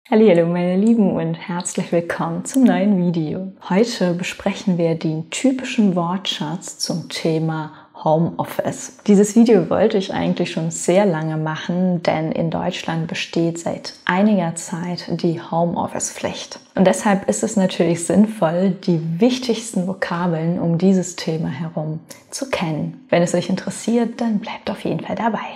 Hallo meine Lieben und herzlich willkommen zum neuen Video. Heute besprechen wir den typischen Wortschatz zum Thema Homeoffice. Dieses Video wollte ich eigentlich schon sehr lange machen, denn in Deutschland besteht seit einiger Zeit die Homeoffice-Pflicht. Und deshalb ist es natürlich sinnvoll, die wichtigsten Vokabeln um dieses Thema herum zu kennen. Wenn es euch interessiert, dann bleibt auf jeden Fall dabei.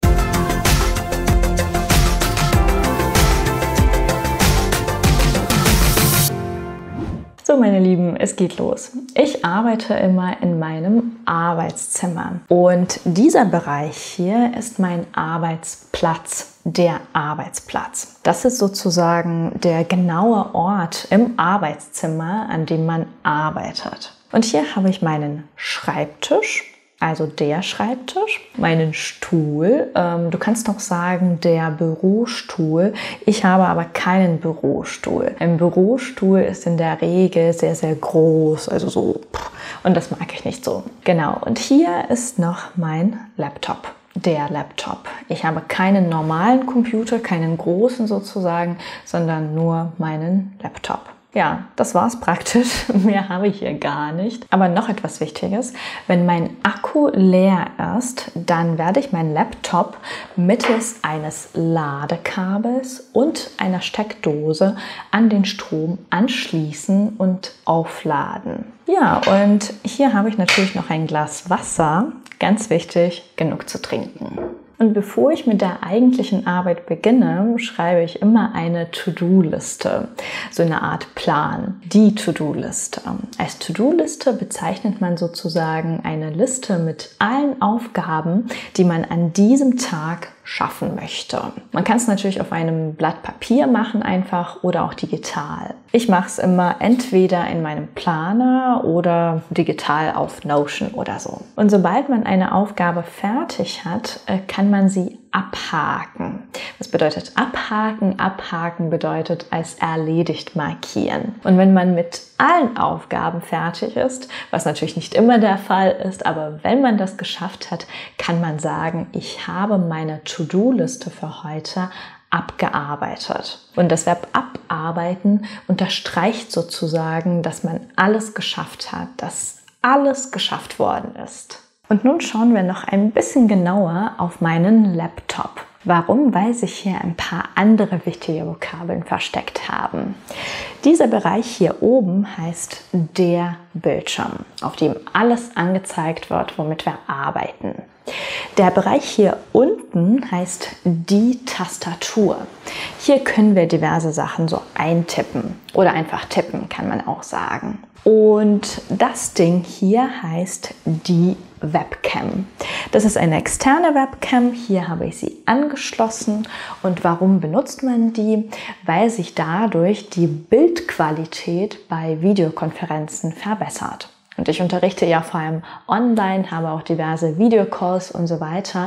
So meine Lieben, es geht los. Ich arbeite immer in meinem Arbeitszimmer und dieser Bereich hier ist mein Arbeitsplatz, der Arbeitsplatz. Das ist sozusagen der genaue Ort im Arbeitszimmer, an dem man arbeitet. Und hier habe ich meinen Schreibtisch. Also der Schreibtisch, meinen Stuhl, du kannst noch sagen der Bürostuhl. Ich habe aber keinen Bürostuhl. Ein Bürostuhl ist in der Regel sehr, sehr groß, also so, und das mag ich nicht so. Genau, und hier ist noch mein Laptop. Der Laptop. Ich habe keinen normalen Computer, keinen großen sozusagen, sondern nur meinen Laptop. Ja, das war's praktisch. Mehr habe ich hier gar nicht. Aber noch etwas Wichtiges. Wenn mein Akku leer ist, dann werde ich meinen Laptop mittels eines Ladekabels und einer Steckdose an den Strom anschließen und aufladen. Ja, und hier habe ich natürlich noch ein Glas Wasser. Ganz wichtig, genug zu trinken. Und bevor ich mit der eigentlichen Arbeit beginne, schreibe ich immer eine To-Do-Liste, so eine Art Plan, die To-Do-Liste. Als To-Do-Liste bezeichnet man sozusagen eine Liste mit allen Aufgaben, die man an diesem Tag schaffen möchte. Man kann es natürlich auf einem Blatt Papier machen einfach oder auch digital. Ich mache es immer entweder in meinem Planer oder digital auf Notion oder so. Und sobald man eine Aufgabe fertig hat, kann man sie abhaken. Was bedeutet abhaken? Abhaken bedeutet als erledigt markieren. Und wenn man mit allen Aufgaben fertig ist, was natürlich nicht immer der Fall ist, aber wenn man das geschafft hat, kann man sagen, ich habe meine To-Do-Liste für heute abgearbeitet. Und das Verb abarbeiten unterstreicht sozusagen, dass man alles geschafft hat, dass alles geschafft worden ist. Und nun schauen wir noch ein bisschen genauer auf meinen Laptop. Warum? Weil sich hier ein paar andere wichtige Vokabeln versteckt haben. Dieser Bereich hier oben heißt der Bildschirm, auf dem alles angezeigt wird, womit wir arbeiten. Der Bereich hier unten heißt die Tastatur. Hier können wir diverse Sachen so eintippen oder einfach tippen, kann man auch sagen. Und das Ding hier heißt die Webcam. Das ist eine externe Webcam. Hier habe ich sie angeschlossen. Und warum benutzt man die? Weil sich dadurch die Bildqualität bei Videokonferenzen verbessert. Und ich unterrichte ja vor allem online, habe auch diverse Videocalls und so weiter.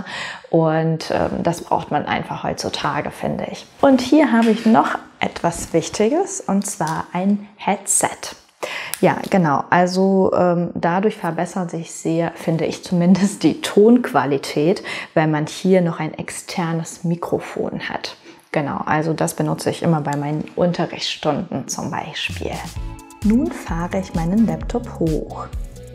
Und das braucht man einfach heutzutage, finde ich. Und hier habe ich noch etwas Wichtiges, und zwar ein Headset. Ja, genau. Also dadurch verbessert sich sehr, finde ich zumindest, die Tonqualität, weil man hier noch ein externes Mikrofon hat. Genau, also das benutze ich immer bei meinen Unterrichtsstunden zum Beispiel. Nun fahre ich meinen Laptop hoch.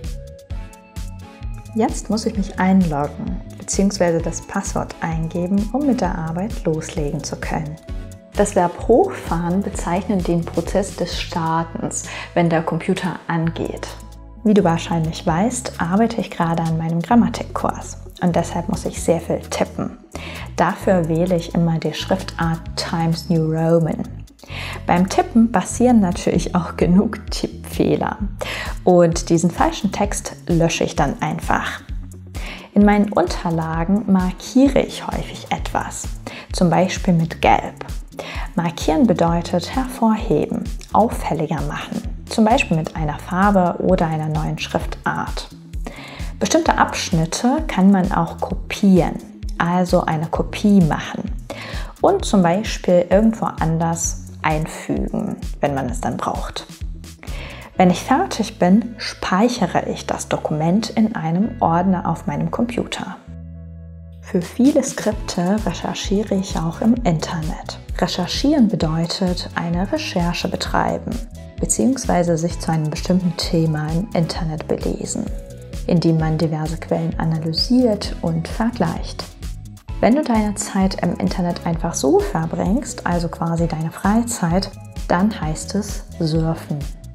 Jetzt muss ich mich einloggen bzw. das Passwort eingeben, um mit der Arbeit loslegen zu können. Das Verb hochfahren bezeichnet den Prozess des Startens, wenn der Computer angeht. Wie du wahrscheinlich weißt, arbeite ich gerade an meinem Grammatikkurs und deshalb muss ich sehr viel tippen. Dafür wähle ich immer die Schriftart Times New Roman. Beim Tippen passieren natürlich auch genug Tippfehler und diesen falschen Text lösche ich dann einfach. In meinen Unterlagen markiere ich häufig etwas, zum Beispiel mit Gelb. Markieren bedeutet hervorheben, auffälliger machen, zum Beispiel mit einer Farbe oder einer neuen Schriftart. Bestimmte Abschnitte kann man auch kopieren, also eine Kopie machen und zum Beispiel irgendwo anders einfügen, wenn man es dann braucht. Wenn ich fertig bin, speichere ich das Dokument in einem Ordner auf meinem Computer. Für viele Skripte recherchiere ich auch im Internet. Recherchieren bedeutet eine Recherche betreiben, beziehungsweise sich zu einem bestimmten Thema im Internet belesen, indem man diverse Quellen analysiert und vergleicht. Wenn du deine Zeit im Internet einfach so verbringst, also quasi deine Freizeit, dann heißt es surfen.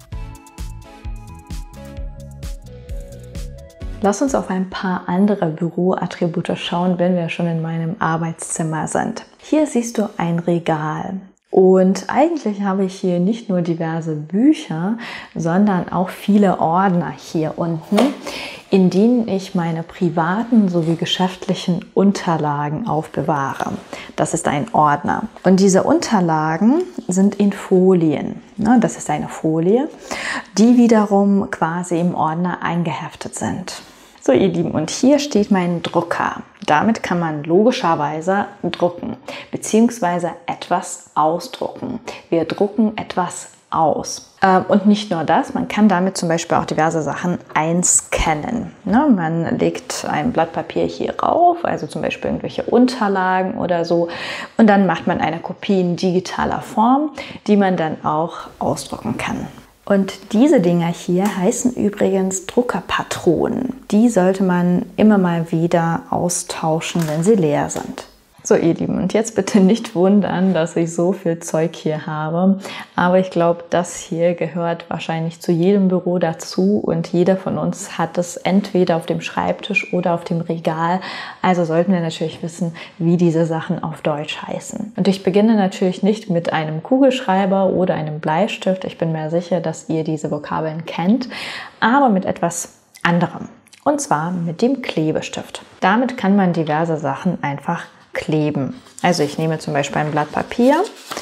Lass uns auf ein paar andere Büroattribute schauen, wenn wir schon in meinem Arbeitszimmer sind. Hier siehst du ein Regal. Und eigentlich habe ich hier nicht nur diverse Bücher, sondern auch viele Ordner hier unten, in denen ich meine privaten sowie geschäftlichen Unterlagen aufbewahre. Das ist ein Ordner. Und diese Unterlagen sind in Folien. Das ist eine Folie, die wiederum quasi im Ordner eingeheftet sind. So, ihr Lieben, und hier steht mein Drucker. Damit kann man logischerweise drucken bzw. etwas ausdrucken. Wir drucken etwas aus. Und nicht nur das, man kann damit zum Beispiel auch diverse Sachen einscannen. Man legt ein Blatt Papier hier rauf, also zum Beispiel irgendwelche Unterlagen oder so, und dann macht man eine Kopie in digitaler Form, die man dann auch ausdrucken kann. Und diese Dinger hier heißen übrigens Druckerpatronen. Die sollte man immer mal wieder austauschen, wenn sie leer sind. So, ihr Lieben, und jetzt bitte nicht wundern, dass ich so viel Zeug hier habe. Aber ich glaube, das hier gehört wahrscheinlich zu jedem Büro dazu und jeder von uns hat es entweder auf dem Schreibtisch oder auf dem Regal. Also sollten wir natürlich wissen, wie diese Sachen auf Deutsch heißen. Und ich beginne natürlich nicht mit einem Kugelschreiber oder einem Bleistift. Ich bin mir sicher, dass ihr diese Vokabeln kennt, aber mit etwas anderem. Und zwar mit dem Klebestift. Damit kann man diverse Sachen einfach kleben. Also ich nehme zum Beispiel ein Blatt Papier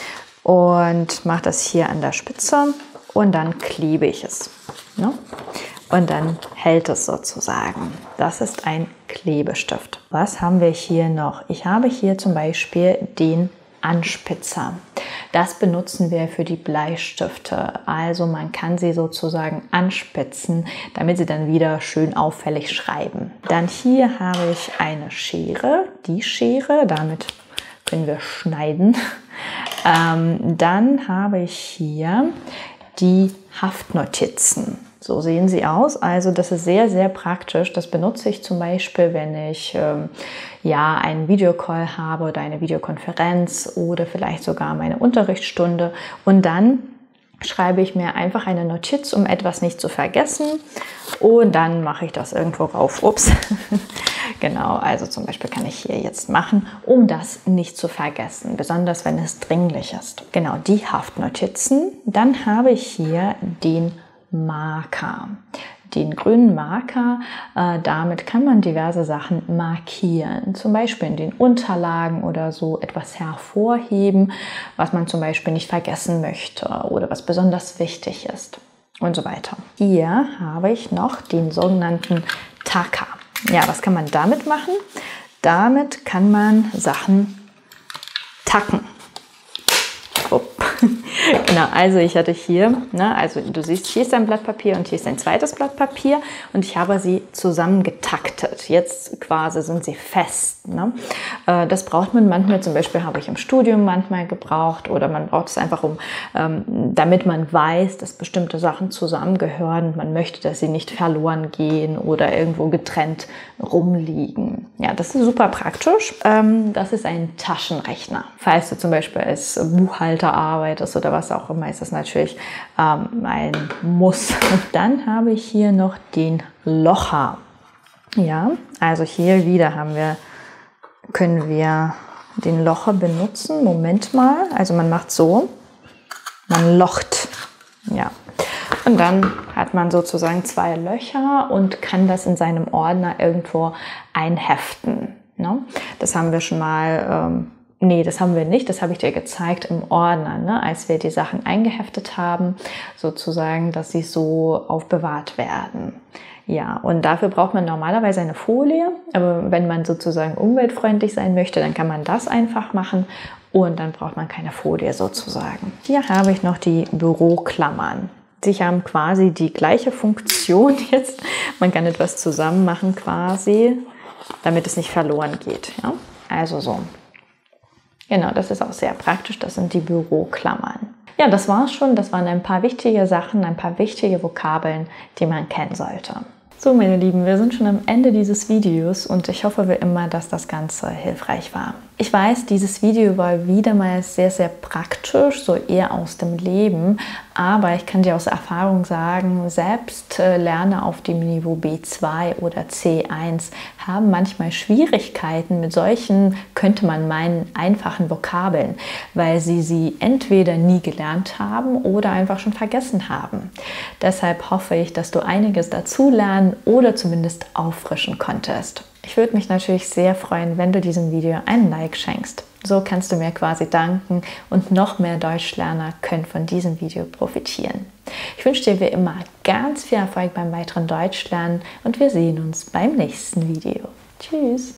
und mache das hier an der Spitze und dann klebe ich es. Und dann hält es sozusagen. Das ist ein Klebestift. Was haben wir hier noch? Ich habe hier zum Beispiel den Anspitzer. Das benutzen wir für die Bleistifte. Also man kann sie sozusagen anspitzen, damit sie dann wieder schön auffällig schreiben. Dann hier habe ich eine Schere, die Schere, damit können wir schneiden. Dann habe ich hier die Haftnotizen. So sehen sie aus. Also das ist sehr, sehr praktisch. Das benutze ich zum Beispiel, wenn ich einen Videocall habe oder eine Videokonferenz oder vielleicht sogar meine Unterrichtsstunde. Und dann schreibe ich mir einfach eine Notiz, um etwas nicht zu vergessen. Und dann mache ich das irgendwo rauf. Ups. Genau, also zum Beispiel kann ich hier jetzt machen, um das nicht zu vergessen, besonders wenn es dringlich ist. Genau, die Haftnotizen. Dann habe ich hier den Marker. Den grünen Marker, damit kann man diverse Sachen markieren, zum Beispiel in den Unterlagen oder so etwas hervorheben, was man zum Beispiel nicht vergessen möchte oder was besonders wichtig ist und so weiter. Hier habe ich noch den sogenannten Tacker. Ja, was kann man damit machen? Damit kann man Sachen tacken. Genau, also ich hatte hier, also du siehst, hier ist ein Blatt Papier und hier ist ein zweites Blatt Papier und ich habe sie zusammen getaktet. Jetzt quasi sind sie fest. Das braucht man manchmal, zum Beispiel habe ich im Studium manchmal gebraucht oder man braucht es einfach, damit man weiß, dass bestimmte Sachen zusammengehören und man möchte, dass sie nicht verloren gehen oder irgendwo getrennt rumliegen. Ja, das ist super praktisch. Das ist ein Taschenrechner. Falls du zum Beispiel als Buchhalter arbeitest oder was auch immer, ist das natürlich ein Muss. Dann habe ich hier noch den Locher. Ja, also hier wieder können wir den Locher benutzen. Moment mal, also man macht so, man locht. Ja. Und dann hat man sozusagen zwei Löcher und kann das in seinem Ordner irgendwo einheften. Das haben wir schon mal, nee, das haben wir nicht, das habe ich dir gezeigt im Ordner, als wir die Sachen eingeheftet haben, sozusagen, dass sie so aufbewahrt werden. Ja, und dafür braucht man normalerweise eine Folie, aber wenn man sozusagen umweltfreundlich sein möchte, dann kann man das einfach machen und dann braucht man keine Folie sozusagen. Hier habe ich noch die Büroklammern. Sie haben quasi die gleiche Funktion jetzt. Man kann etwas zusammen machen quasi. damit es nicht verloren geht. Ja? Also so. Genau, das ist auch sehr praktisch. Das sind die Büroklammern. Ja, das war's schon. Das waren ein paar wichtige Sachen, ein paar wichtige Vokabeln, die man kennen sollte. So, meine Lieben, wir sind schon am Ende dieses Videos und ich hoffe wie immer, dass das Ganze hilfreich war. Ich weiß, dieses Video war wieder mal sehr, sehr praktisch, so eher aus dem Leben, aber ich kann dir aus Erfahrung sagen, selbst Lerner auf dem Niveau B2 oder C1 haben manchmal Schwierigkeiten mit solchen, könnte man meinen, einfachen Vokabeln, weil sie entweder nie gelernt haben oder einfach schon vergessen haben. Deshalb hoffe ich, dass du einiges dazu lernen oder zumindest auffrischen konntest. Ich würde mich natürlich sehr freuen, wenn du diesem Video einen Like schenkst. So kannst du mir quasi danken und noch mehr Deutschlerner können von diesem Video profitieren. Ich wünsche dir wie immer ganz viel Erfolg beim weiteren Deutschlernen und wir sehen uns beim nächsten Video. Tschüss!